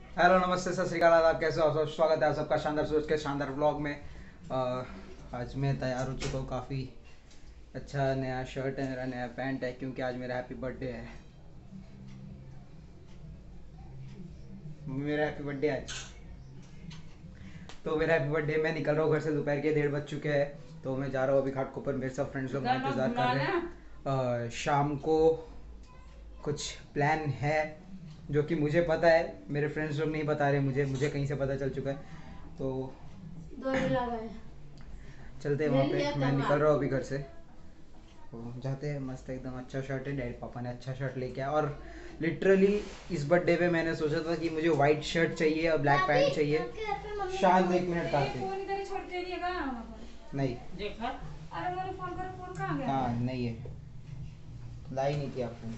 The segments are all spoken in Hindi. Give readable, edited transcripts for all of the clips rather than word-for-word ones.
हेलो नमस्ते सत श्रीकाल आदाब, कैसे हो आप सब। स्वागत है आप सबका शानदार सूरज के शानदार व्लॉग में। आज मैं तैयार हो चुका हूँ काफ़ी अच्छा। नया शर्ट है मेरा, नया पैंट है, क्योंकि आज मेरा हैप्पी बर्थडे है। मेरा हैप्पी बर्थडे आज। तो मेरा हैप्पी बर्थडे, मैं निकल रहा हूँ घर से। दोपहर के 1:30 बज चुके हैं। तो मैं जा रहा हूँ अभी घाटकोपर। मेरे सब फ्रेंड्स लोग मेरा इंतज़ार कर रहे हैं। शाम को कुछ प्लान है जो कि मुझे पता है, मेरे फ्रेंड्स लोग नहीं बता रहे मुझे कहीं से पता चल चुका है। तो चलते हैं वहाँ पे। मैं निकल रहा हूँ अभी घर से, तो जाते हैं। मस्त एकदम अच्छा शर्ट है, डैडी पापा ने अच्छा शर्ट लेके आया। और लिटरली इस बर्थडे पे मैंने सोचा था कि मुझे वाइट शर्ट चाहिए और ब्लैक पैंट चाहिए। शांत एक मिनट का नहीं। अरे मैंने फोन करो, फोन कहाँ गया? हाँ नहीं है, लाई नहीं थी आपने।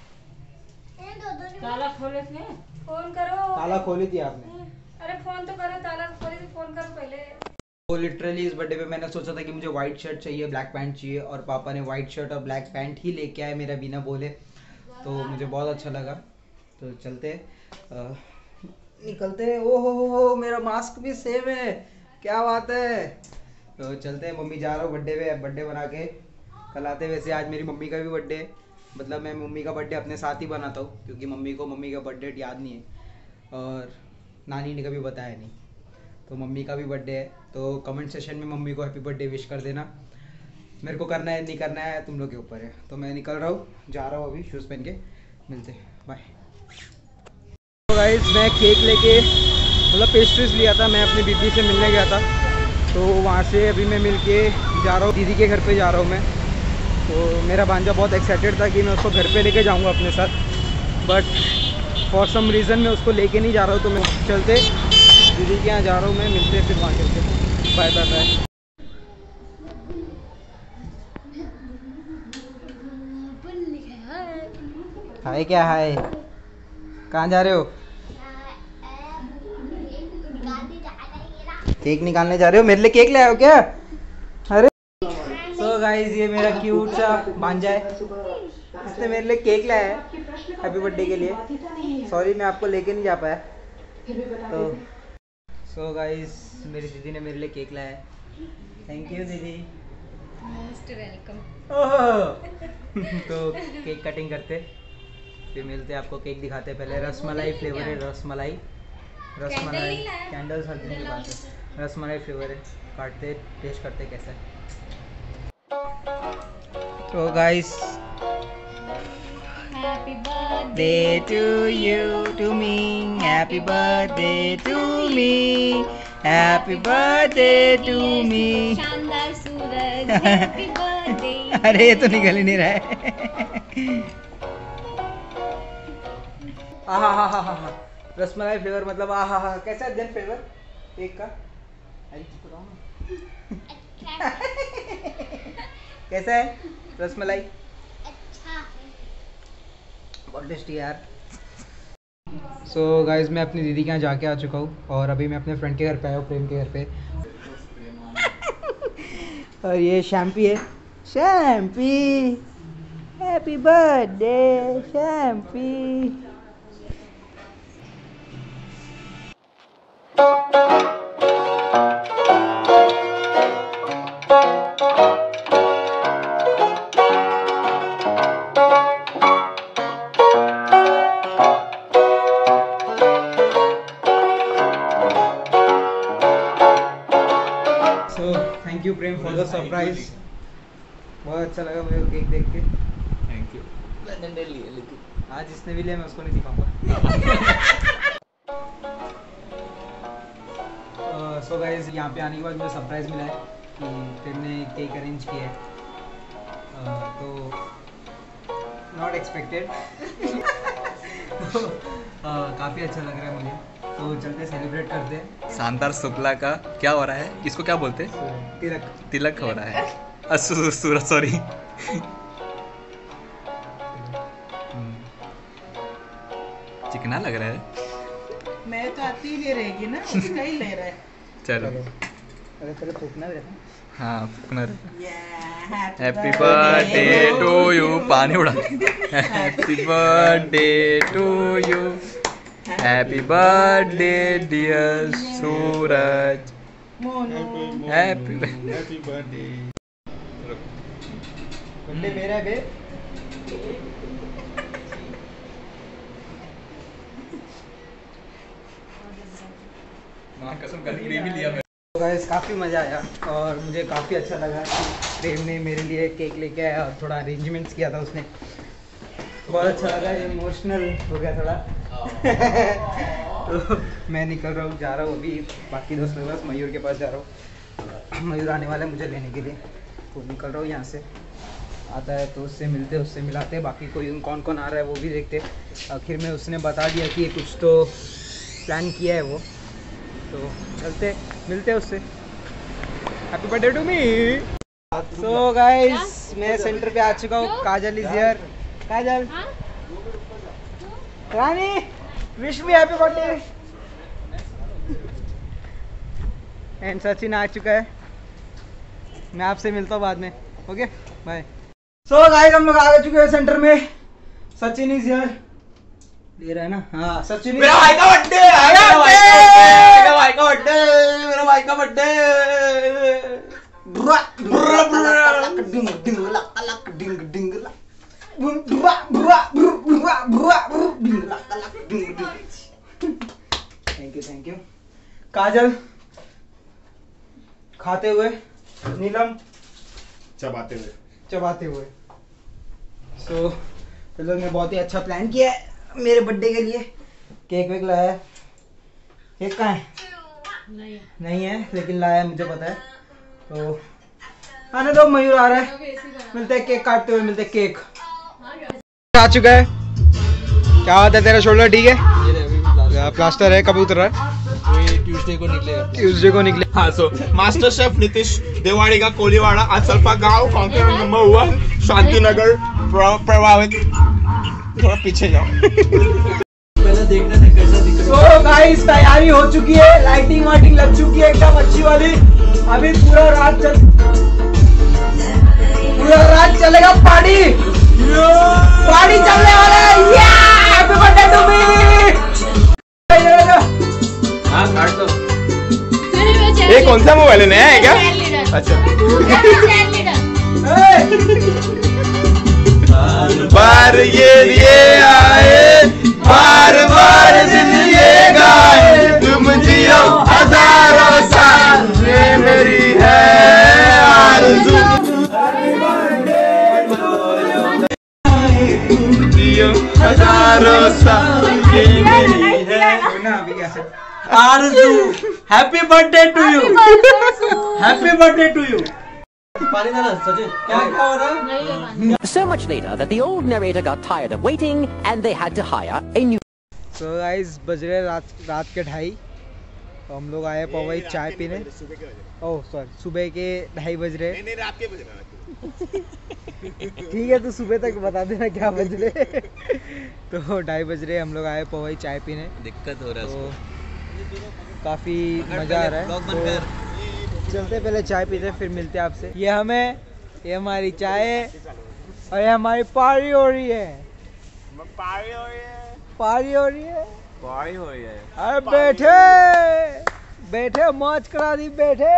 ताला खोले थे, फोन करो। ताला खोली थी आपने। अरे फोन तो करो, ताला खोले थे, फोन करो पहले। तो लिटरली इस बर्थडे पे मैंने सोचा था कि मुझे वाइट शर्ट चाहिए, ब्लैक पैंट चाहिए, और पापा ने वाइट शर्ट और ब्लैक पैंट ही लेके आए मेरा बिना बोले। तो मुझे बहुत अच्छा लगा। तो चलते निकलते। ओ हो, मेरा मास्क भी सेम है, क्या बात है। तो चलते हैं। मम्मी जा रहा हूँ बर्थडे पे, बर्थडे बना के कल आते। वैसे आज मेरी मम्मी का भी बर्थडे है, मतलब मैं मम्मी का बर्थडे अपने साथ ही बनाता हूँ, क्योंकि मम्मी को मम्मी का बर्थडे याद नहीं है और नानी ने कभी बताया नहीं। तो मम्मी का भी बर्थडे है, तो कमेंट सेशन में मम्मी को हैप्पी बर्थडे विश कर देना। मेरे को करना है नहीं करना है तुम लोग के ऊपर है। तो मैं निकल रहा हूँ, जा रहा हूँ अभी, शूज़ पहन के। मिलते हैं, बाय। तो गाइस मैं केक लेके, मतलब पेस्ट्रीज लिया था, मैं अपनी दीदी से मिलने गया था। तो वहाँ से अभी मैं मिल के जा रहा हूँ, दीदी के घर पे जा रहा हूँ मैं। तो मेरा भांजा बहुत एक्साइटेड था कि मैं उसको घर पे लेके जाऊँगा अपने साथ, बट फॉर सम रीज़न मैं उसको लेके नहीं जा रहा हूँ। तो मैं चलते दीदी के यहाँ जा रहा हूँ मैं। मिलते हैं फिर वहाँ चलते। Bye bye bye. हाय क्या हाय, कहाँ जा रहे हो? केक निकालने जा रहे हो? मेरे लिए केक ले आए हो क्या? अरे सो गाइस, ये मेरा क्यूट सा भांजा है, इसने मेरे लिए केक लाया है हैप्पी बर्थडे के लिए। सॉरी मैं आपको लेके नहीं जा पाया। तो सो गाइस, मेरी दीदी ने मेरे लिए केक लाया है। थैंक यू दीदी। Most welcome. तो केक कटिंग करते, फिर मिलते हैं। आपको केक दिखाते हैं। पहले रसमलाई फ्लेवर है, रसमलाई कैंडल्स हर दिन की बात है। रसमलाई फ्लेवर है, काटते टेस्ट करते कैसा है। तो guys, happy birthday to you, to me, happy birthday to me, happy birthday to me. शानदार सूरज, हैप्पी बर्थडे। अरे ये तो निकल ही नहीं रहा है। आहा हा हा हा हा, रसमलाई फ्लेवर मतलब आहा हा। कैसा है जन फ्लेवर केक का? अरे बताओ ना। कैसा है रसमलाई? बहुत टेस्टी यार। सो गाइस, मैं अपनी दीदी के यहाँ जाके आ चुका हूँ, और अभी मैं अपने फ्रेंड के घर पे आया हूँ, प्रेम के घर पे। और ये शैम्पी है, Shampy, happy birthday Shampy. So thank you Prem for the surprise. बहुत अच्छा लगा मुझे केक देख के। Thank you. मैंने ले लिए लेकिन आज जिसने भी लिया मैं उसको नहीं दिखाऊंगा। सो गाइस, यहाँ पे आने के बाद मुझे सरप्राइज़ मिला है कि प्रेम ने केक अरेंज किया है। तो नॉट एक्सपेक्टेड। काफ़ी अच्छा लग रहा है मुझे। तो चलते सेलिब्रेट करते हैं। शानदार शुक्ला का क्या हो रहा है? इसको क्या बोलते हैं? तिलक। तिलक हो रहा है। सूरज, सॉरी। चिकना लग रहा है। मैं तो आती ही ले रहेगी ना, उसका ही ले रहा है। चलो। अरे चलो थूकना भी रहता। हाँ, फूकना रहता। Yeah, happy birthday to you, पानी उड़ा। Happy birthday to you, happy birthday dear Suraj, Monu. Happy birthday मेरा है बे। कसम कल भी लिया मैं। तो गाइस काफ़ी मज़ा आया और मुझे काफ़ी अच्छा लगा कि प्रेम ने मेरे लिए केक लेके आया और थोड़ा अरेंजमेंट्स किया था उसने। बहुत अच्छा लगा, इमोशनल हो गया थोड़ा। तो मैं निकल रहा हूँ, जा रहा हूँ अभी बाकी दोस्तों के पास, मयूर के पास जा रहा हूँ। मयूर आने वाला है मुझे लेने के लिए, तो निकल रहा हूँ यहाँ से। आता है तो उससे मिलते, उससे मिलाते, बाकी कोई कौन कौन आ रहा है वो भी देखते। आखिर में उसने बता दिया कि कुछ तो प्लान किया है वो, तो चलते मिलते उससे। Happy birthday to me. So guys मैं सेंटर पे आ चुका हूँ। Kajal is here. Kajal, Rani wish me happy birthday. And Sachin आ चुका है। मैं आपसे मिलता हूँ बाद में। Okay bye. सो गाइस हम लोग आ चुके हैं सेंटर में। Sachin is here. ले रहा है ना? हाँ सचिन। मेरा भाई का बर्थडे, मेरा भाई का बर्थडे, मेरा भाई का बर्थडे। Thank you. काजल खाते हुए, नीलम चबाते हुए। सो तो लोग ने बहुत ही अच्छा प्लान किया है मेरे बर्थडे के लिए। केक वेक लाया है। केक कहाँ है? नहीं है लेकिन लाया है, मुझे पता है। तो आने दो, मयूर आ रहा है। मिलते हैं केक काटते हुए, मिलते हैं केक। आ चुका है। क्या बात है, तेरा शोल्डर ठीक है? प्लास्टर है। कब उतर रहा है? ट्यूसडे को निकले। हाँ, सो मास्टर शेफ नीतीश देवाड़ी का कोलीवाड़ा आचलपा गांव कांकेर नंबर 1 शांतिनगर प्रभावित। थोड़ा पीछे जाओ। पहले देखना था कैसा दिख रहा है। So guys तैयारी हो चुकी है, लाइटिंग वाइटिंग लग चुकी है एकदम अच्छी वाली। अभी पूरा रात चलेगा पार्टी। पार्टी चलने वाला है। Happy birthday to me. हाँ काट दो। ये कौन सा मोबाइल है, नया है क्या? अच्छा। बार ये आए, बार बार दिन ये गाए, तुम जियो हजारों साल, ये मेरी है आरज़ू। जियो हजारों साल, ये मेरी है आरज़ू। Happy birthday to you. Happy birthday to you. पानी देना सचिन। क्या हो रहा है? So much later that the old narrator got tired of waiting and they had to hire a new. So guys बज रहे रात के 2:30। तो हम लोग आए पवई चाय पीने। ओह सॉरी, सुबह के 2:30 बज रहे। नहीं रात के बज रहा। ठीक है तो सुबह तक बता देना क्या बज रहे। तो 2:30 बज रहे, हम लोग आए पवई चाय पीने। दिक्कत हो रहा है तो काफ़ी मज़ा आ रहा है। तो चलते पहले चाय पीते फिर मिलते हैं आपसे। ये हमारी चाय है और ये हमारी पारी हो रही है। पारी हो रही है। अरे बैठे मौज करा दी, बैठे।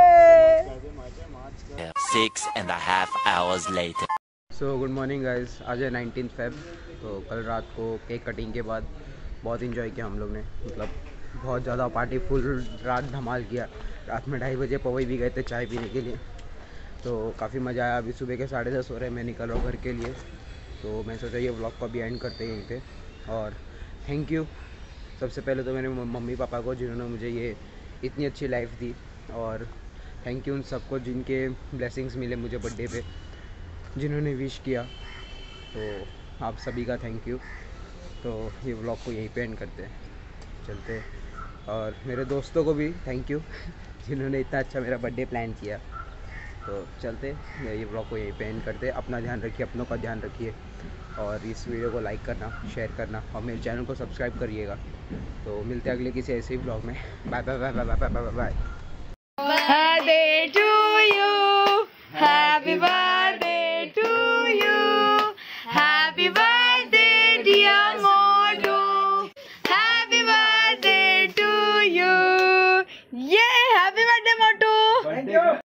6.5 hours later. So good morning guys. आज है 19 फेब। तो कल रात को केक कटिंग के बाद बहुत इंजॉय किया हम लोग ने। मतलब बहुत ज़्यादा पार्टी, फुल रात धमाल किया। रात में 2:30 बजे पवई भी गए थे चाय पीने के लिए। तो काफ़ी मज़ा आया। अभी सुबह के 10:30 हो रहे हैं, मैं निकल रहा हूँ घर के लिए। तो मैं सोचा ये व्लॉग को अभी एंड करते हैं यहीं पे। और थैंक यू सबसे पहले तो मेरे मम्मी पापा को जिन्होंने मुझे ये इतनी अच्छी लाइफ दी। और थैंक यू उन सबको जिनके ब्लेसिंग्स मिले मुझे बर्थडे पे, जिन्होंने विश किया। तो आप सभी का थैंक यू। तो ये व्लॉग को यहीं पे एंड करते हैं, चलते। और मेरे दोस्तों को भी थैंक यू जिन्होंने इतना अच्छा मेरा बर्थडे प्लान किया। तो चलते ये व्लॉग को यहीं पे एंड करते। अपना ध्यान रखिए, अपनों का ध्यान रखिए। और इस वीडियो को लाइक करना, शेयर करना और मेरे चैनल को सब्सक्राइब करिएगा। तो मिलते हैं अगले किसी ऐसे ही व्लॉग में। Bye bye bye bye bye bye bye. Birthday to you. Happy birthday to you. Happy birthday dear Modu. Happy birthday. Thank you